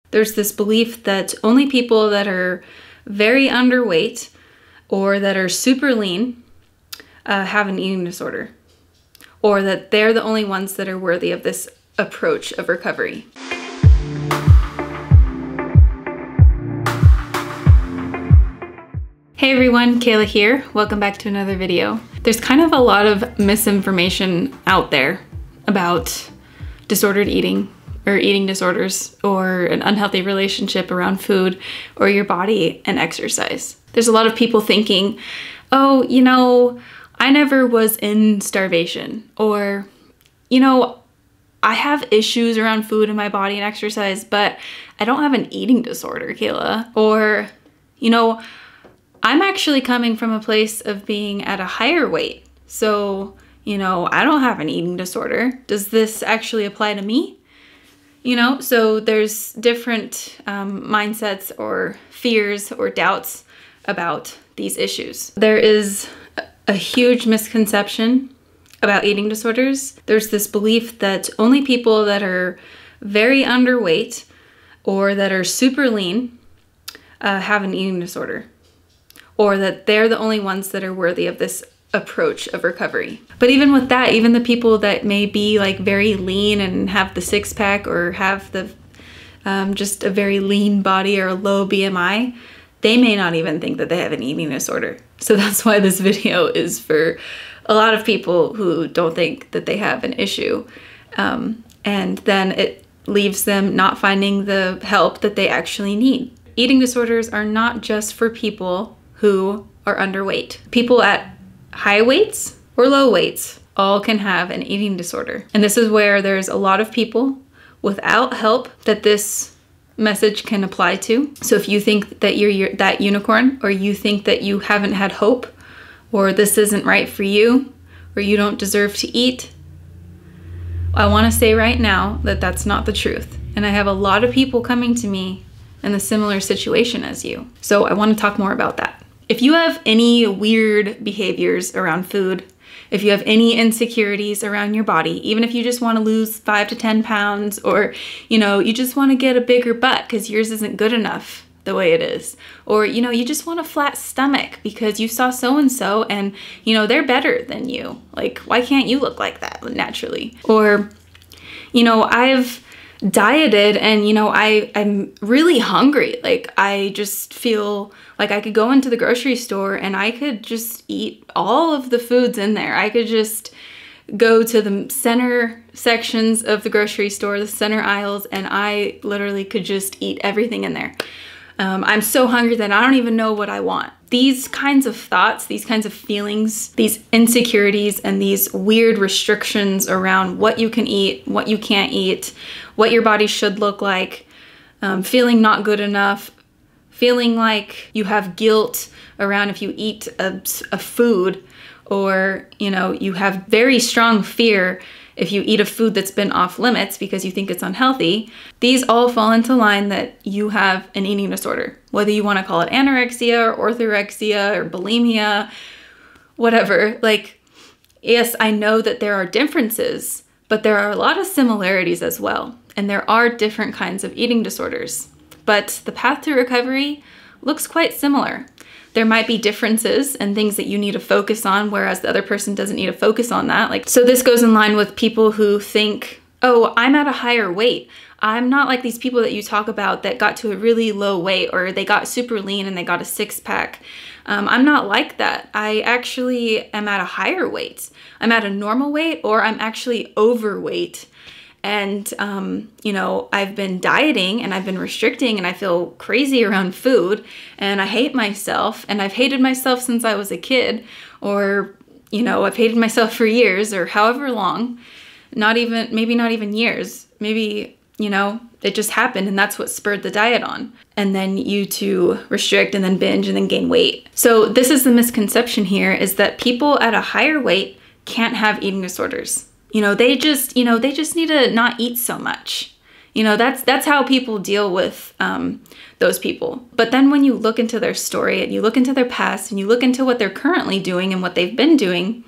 There's this belief that only people that are very underweight or that are super lean have an eating disorder, or that they're the only ones that are worthy of this approach of recovery. Hey everyone, Kayla here. Welcome back to another video. There's kind of a lot of misinformation out there about disordered eating or eating disorders or an unhealthy relationship around food or your body and exercise. There's a lot of people thinking, oh, you know, I never was in starvation, or, you know, I have issues around food in my body and exercise, but I don't have an eating disorder, Kayla. Or, you know, I'm actually coming from a place of being at a higher weight. So, you know, I don't have an eating disorder. Does this actually apply to me? You know, so there's different mindsets or fears or doubts about these issues. There is a huge misconception about eating disorders. There's this belief that only people that are very underweight or that are super lean have an eating disorder, or that they're the only ones that are worthy of this approach of recovery. But even with that, even the people that may be like very lean and have the six pack or have the just a very lean body or a low BMI, they may not even think that they have an eating disorder. So that's why this video is for a lot of people who don't think that they have an issue. And then it leaves them not finding the help that they actually need. Eating disorders are not just for people who are underweight. People at high weights or low weights all can have an eating disorder. And this is where there's a lot of people without help that this message can apply to. So if you think that you're that unicorn, or you think that you haven't had hope, or this isn't right for you, or you don't deserve to eat, I want to say right now that that's not the truth. And I have a lot of people coming to me in a similar situation as you. So I want to talk more about that. If you have any weird behaviors around food, if you have any insecurities around your body, even if you just want to lose 5 to 10 pounds, or, you know, you just want to get a bigger butt because yours isn't good enough the way it is, or, you know, you just want a flat stomach because you saw so-and-so and, you know, they're better than you. Like, why can't you look like that naturally? Or, you know, I've dieted and, you know, I'm really hungry. Like, I just feel like I could go into the grocery store and I could just eat all of the foods in there. I could just go to the center sections of the grocery store, the center aisles, and I literally could just eat everything in there. I'm so hungry that I don't even know what I want. These kinds of thoughts, these kinds of feelings, these insecurities, and these weird restrictions around what you can eat, what you can't eat, what your body should look like, feeling not good enough, feeling like you have guilt around if you eat a food, or, you know, you have very strong fear if you eat a food that's been off limits because you think it's unhealthy. These all fall into line that you have an eating disorder, whether you want to call it anorexia or orthorexia or bulimia, whatever. Like, yes, I know that there are differences, but there are a lot of similarities as well. And there are different kinds of eating disorders, but the path to recovery looks quite similar. There might be differences and things that you need to focus on, whereas the other person doesn't need to focus on that. Like, so this goes in line with people who think, oh, I'm at a higher weight. I'm not like these people that you talk about that got to a really low weight, or they got super lean and they got a six pack. I'm not like that. I actually am at a higher weight. I'm at a normal weight, or I'm actually overweight. And, you know, I've been dieting and I've been restricting and I feel crazy around food and I hate myself, and I've hated myself since I was a kid, or, you know, I've hated myself for years or however long, maybe not even years, maybe, you know, it just happened and that's what spurred the diet on. And then you to restrict and then binge and then gain weight. So this is the misconception here, is that people at a higher weight can't have eating disorders. You know, they just need to not eat so much. You know, that's how people deal with those people. But then when you look into their story and you look into their past and you look into what they're currently doing and what they've been doing,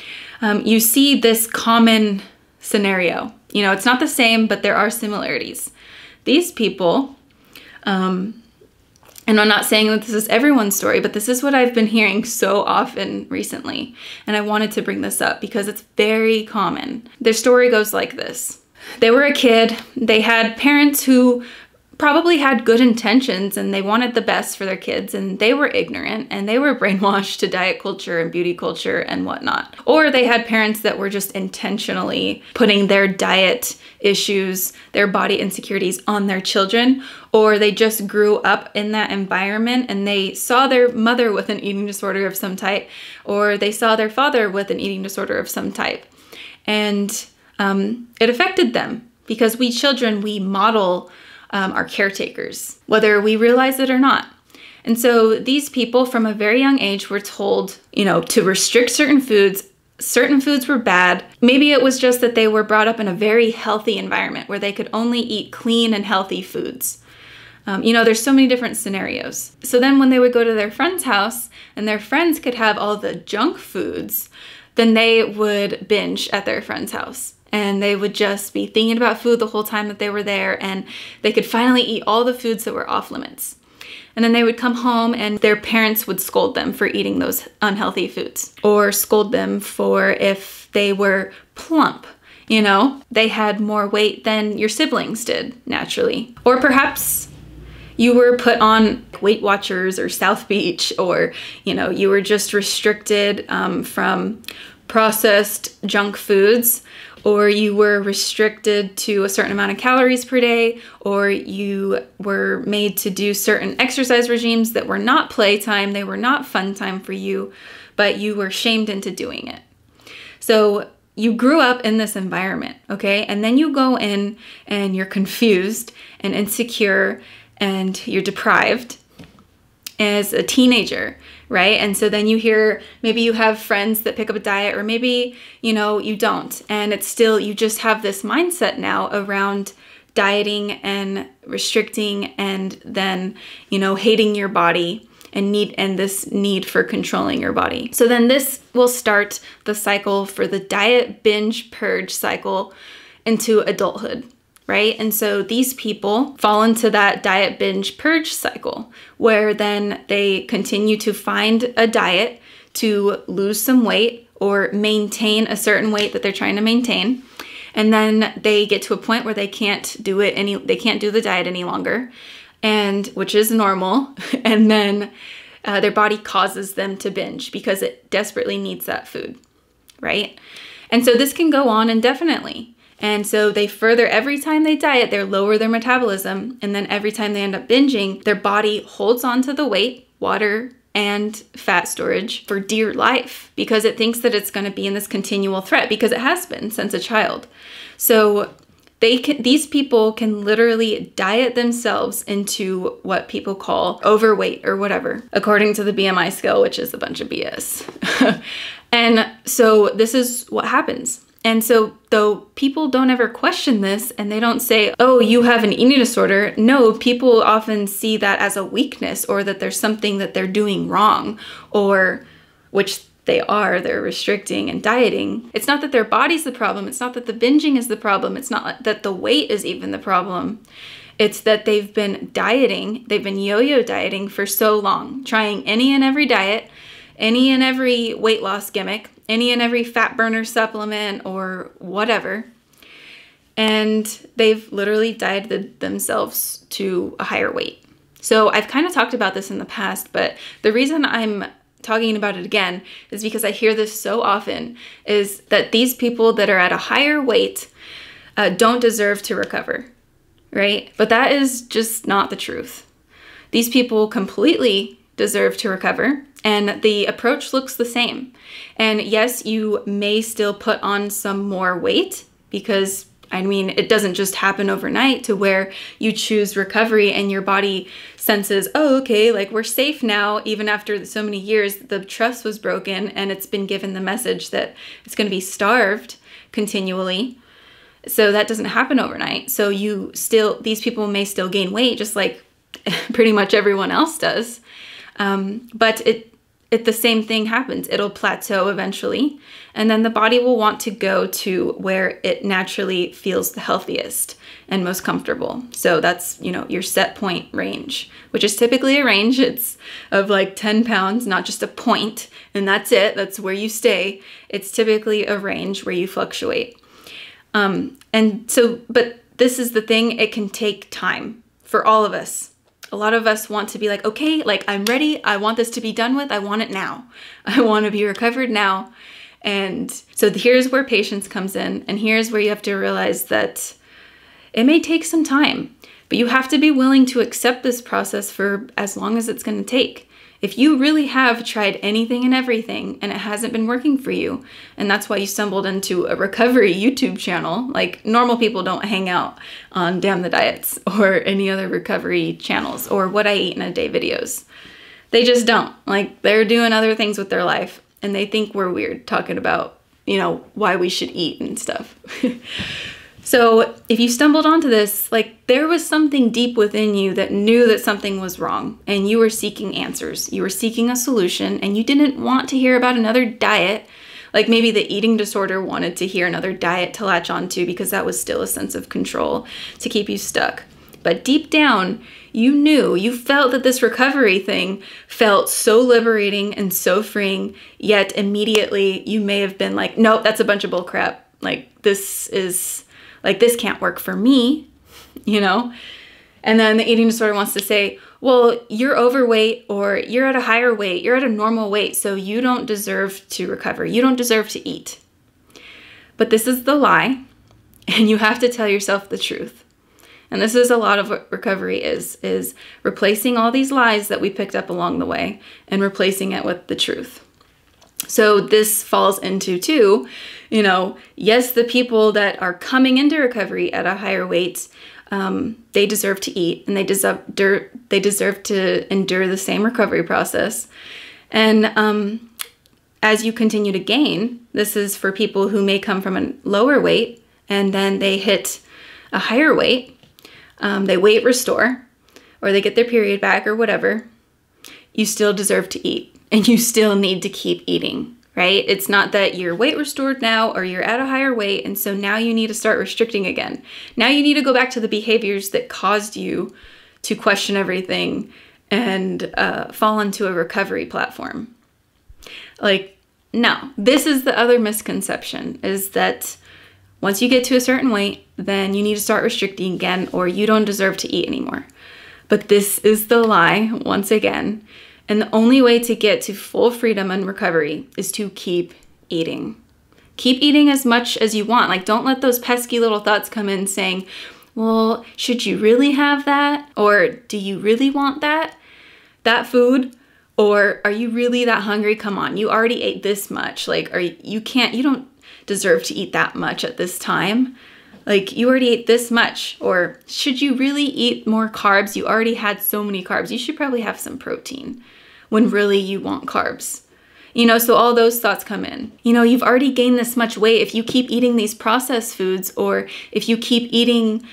you see this common scenario. You know, it's not the same, but there are similarities. These people And I'm not saying that this is everyone's story, but this is what I've been hearing so often recently. And I wanted to bring this up because it's very common. Their story goes like this. They were a kid. They had parents who probably had good intentions and they wanted the best for their kids, and they were ignorant and they were brainwashed to diet culture and beauty culture and whatnot. Or they had parents that were just intentionally putting their diet issues, their body insecurities on their children, or they just grew up in that environment and they saw their mother with an eating disorder of some type, or they saw their father with an eating disorder of some type. And it affected them because we children, we model our caretakers, whether we realize it or not. And so these people from a very young age were told, you know, to restrict certain foods. Certain foods were bad. Maybe it was just that they were brought up in a very healthy environment where they could only eat clean and healthy foods. You know, there's so many different scenarios. So then when they would go to their friend's house and their friends could have all the junk foods, then they would binge at their friend's house. And they would just be thinking about food the whole time that they were there, and they could finally eat all the foods that were off limits. And then they would come home and their parents would scold them for eating those unhealthy foods, or scold them for if they were plump. You know, they had more weight than your siblings did naturally. Or perhaps you were put on Weight Watchers or South Beach, or, you know, you were just restricted from processed junk foods, or you were restricted to a certain amount of calories per day, or you were made to do certain exercise regimes that were not playtime, they were not fun time for you, but you were shamed into doing it. So you grew up in this environment, okay? And then you go in and you're confused and insecure and you're deprived as a teenager, right? And so then you hear, maybe you have friends that pick up a diet, or maybe, you know, you don't. And it's still, you just have this mindset now around dieting and restricting and then, you know, hating your body and this need for controlling your body. So then this will start the cycle for the diet binge purge cycle into adulthood. Right? And so these people fall into that diet binge purge cycle where then they continue to find a diet to lose some weight or maintain a certain weight that they're trying to maintain. And then they get to a point where they can't do the diet any longer, and which is normal. And then their body causes them to binge because it desperately needs that food, right? And so this can go on indefinitely. And so every time they diet, they lower their metabolism. And then every time they end up binging, their body holds on to the weight, water, and fat storage for dear life because it thinks that it's going to be in this continual threat, because it has been since a child. So these people can literally diet themselves into what people call overweight or whatever, according to the BMI scale, which is a bunch of BS. And so this is what happens. And so though people don't ever question this and they don't say, oh, you have an eating disorder. No, people often see that as a weakness, or that there's something that they're doing wrong, or which they're restricting and dieting. It's not that their body's the problem. It's not that the binging is the problem. It's not that the weight is even the problem. It's that they've been dieting. They've been yo-yo dieting for so long, trying any and every diet, any and every weight loss gimmick, any and every fat burner supplement or whatever. And they've literally dieted themselves to a higher weight. So I've kind of talked about this in the past, but the reason I'm talking about it again is because I hear this so often, is that these people that are at a higher weight don't deserve to recover, right? But that is just not the truth. These people completely deserve to recover, and the approach looks the same. And yes, you may still put on some more weight because, I mean, it doesn't just happen overnight to where you choose recovery and your body senses, oh, okay, like we're safe now, even after so many years, the trust was broken and it's been given the message that it's going to be starved continually. So that doesn't happen overnight. So these people may still gain weight just like pretty much everyone else does. But the same thing happens. It'll plateau eventually, and then the body will want to go to where it naturally feels the healthiest and most comfortable. So that's, you know, your set point range, which is typically a range. It's of like 10 pounds, not just a point, and that's it. That's where you stay. It's typically a range where you fluctuate. And so, but this is the thing, it can take time for all of us. A lot of us want to be like, okay, like I'm ready. I want this to be done with. I want it now. I want to be recovered now. And so here's where patience comes in. And here's where you have to realize that it may take some time, but you have to be willing to accept this process for as long as it's going to take. If you really have tried anything and everything and it hasn't been working for you, and that's why you stumbled into a recovery YouTube channel, like normal people don't hang out on Damn the Diets or any other recovery channels or What I Eat in a Day videos. They just don't. Like, they're doing other things with their life and they think we're weird talking about, you know, why we should eat and stuff. So if you stumbled onto this, like there was something deep within you that knew that something was wrong and you were seeking answers. You were seeking a solution and you didn't want to hear about another diet. Like maybe the eating disorder wanted to hear another diet to latch onto because that was still a sense of control to keep you stuck. But deep down, you knew, you felt that this recovery thing felt so liberating and so freeing, yet immediately you may have been like, nope, that's a bunch of bull crap. Like this can't work for me, you know? And then the eating disorder wants to say, well, you're overweight or you're at a higher weight, you're at a normal weight, so you don't deserve to recover. You don't deserve to eat. But this is the lie, and you have to tell yourself the truth. And this is a lot of what recovery is replacing all these lies that we picked up along the way and replacing it with the truth. So this falls into too, you know, yes, the people that are coming into recovery at a higher weight, they deserve to eat and they deserve to endure the same recovery process. And as you continue to gain, this is for people who may come from a lower weight and then they hit a higher weight, they weight restore or they get their period back or whatever, you still deserve to eat. And you still need to keep eating, right? It's not that you're weight restored now or you're at a higher weight and so now you need to start restricting again. Now you need to go back to the behaviors that caused you to question everything and fall into a recovery platform. Like, no, this is the other misconception, is that once you get to a certain weight, then you need to start restricting again or you don't deserve to eat anymore. But this is the lie, once again. And the only way to get to full freedom and recovery is to keep eating. Keep eating as much as you want. Like, don't let those pesky little thoughts come in saying, well, should you really have that? Or do you really want that food? Or are you really that hungry? Come on, you already ate this much. Like, you don't deserve to eat that much at this time. Like, you already ate this much. Or should you really eat more carbs? You already had so many carbs. You should probably have some protein when really you want carbs. You know, so all those thoughts come in. You know, you've already gained this much weight. If you keep eating these processed foods or if you keep eating,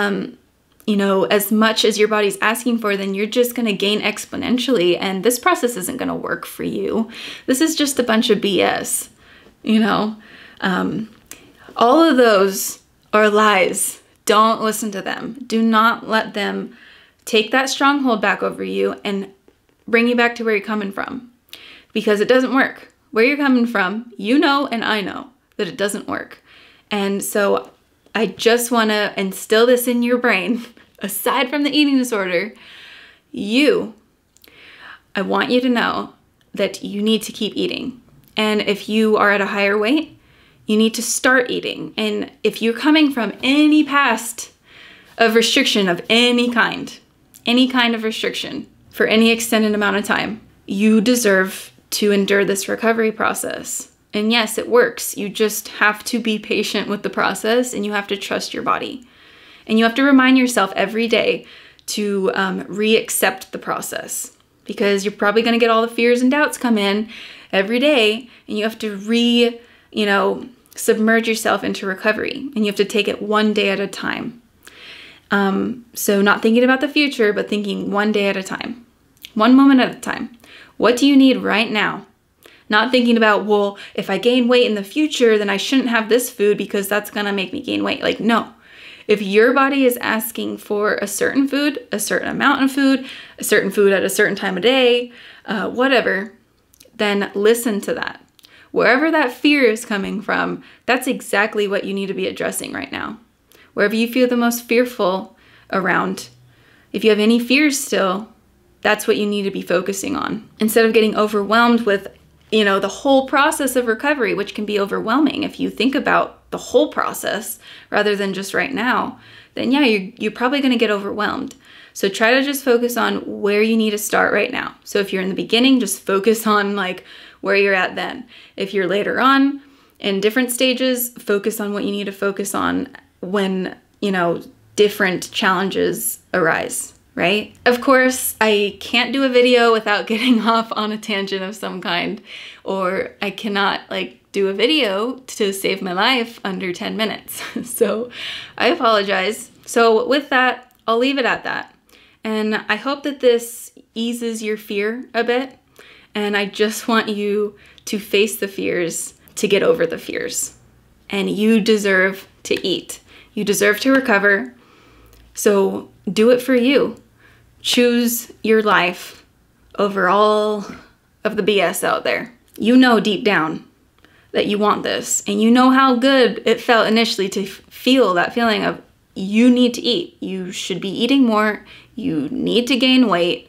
you know, as much as your body's asking for, then you're just going to gain exponentially. And this process isn't going to work for you. This is just a bunch of BS, you know. All of those are lies. Don't listen to them. Do not let them take that stronghold back over you and bring you back to where you're coming from, because it doesn't work. Where you're coming from, you know, and I know that it doesn't work. And so I just want to instill this in your brain, aside from the eating disorder, I want you to know that you need to keep eating. And if you are at a higher weight, you need to start eating. And if you're coming from any past of restriction of any kind of restriction for any extended amount of time, you deserve to endure this recovery process. And yes, it works. You just have to be patient with the process and you have to trust your body. And you have to remind yourself every day to re-accept the process, because you're probably going to get all the fears and doubts come in every day, and you have to submerge yourself into recovery, and you have to take it one day at a time. So not thinking about the future, but thinking one day at a time. one moment at a time. What do you need right now? Not thinking about, well, if I gain weight in the future, then I shouldn't have this food because that's gonna make me gain weight. Like, no. If your body is asking for a certain food, a certain amount of food, a certain food at a certain time of day, whatever, then listen to that. Wherever that fear is coming from, that's exactly what you need to be addressing right now. Wherever you feel the most fearful around, if you have any fears still, that's what you need to be focusing on. Instead of getting overwhelmed with, the whole process of recovery, which can be overwhelming if you think about the whole process rather than just right now, then yeah, you're probably going to get overwhelmed. So try to just focus on where you need to start right now. So if you're in the beginning, just focus on like where you're at then. If you're later on in different stages, focus on what you need to focus on when, different challenges arise. Right? Of course, I can't do a video without getting off on a tangent of some kind, or I cannot do a video to save my life under 10 minutes. So I apologize. So with that, I'll leave it at that. And I hope that this eases your fear a bit. And I just want you to face the fears to get over the fears. And you deserve to eat. You deserve to recover. So do it for you. Choose your life over all of the BS out there. You know deep down that you want this, and you know how good it felt initially to feel that feeling of you need to eat. You should be eating more. You need to gain weight.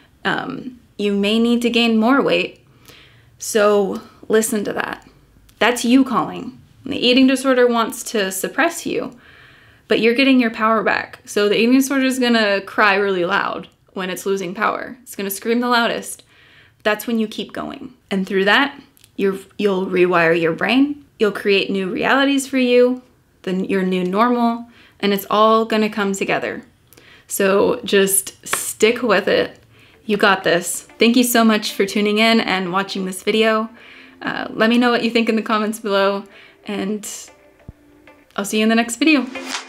You may need to gain more weight. So listen to that. That's you calling. The eating disorder wants to suppress you, but you're getting your power back. So the eating disorder is gonna cry really loud when it's losing power. It's gonna scream the loudest. That's when you keep going. And through that, you'll rewire your brain. You'll create new realities for you, then your new normal, and it's all gonna come together. So just stick with it. You got this. Thank you so much for tuning in and watching this video. Let me know what you think in the comments below, and I'll see you in the next video.